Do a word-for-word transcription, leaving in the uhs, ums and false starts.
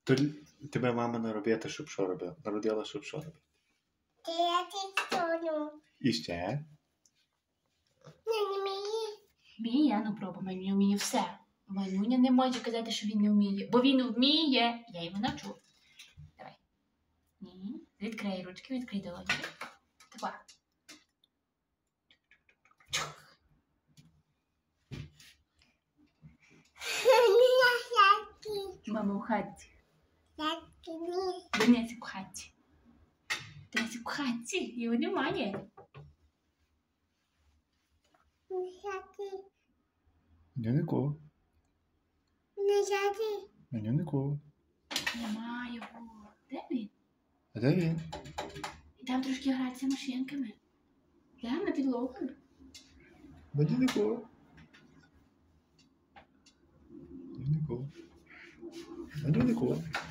То тебе мама народила, щоб що робила? Народила, щоб що робити? І ще? Вміє, ну пробуй, він вміє все. Ванюня не може казати, що він не вміє, бо він вміє. Я його навчу. Давай. Ні. Відкрий ручки, відкрий долоньки. Така. Мама у хаті. Денисик у хаті. Денисик у хаті. Його немає. Я нікого. Я нікого. Немає його. Де він? А де він? Йдемо трошки гратися машинками. Йдемо на підлогу. Я нікого. Я нікого. Я нікого.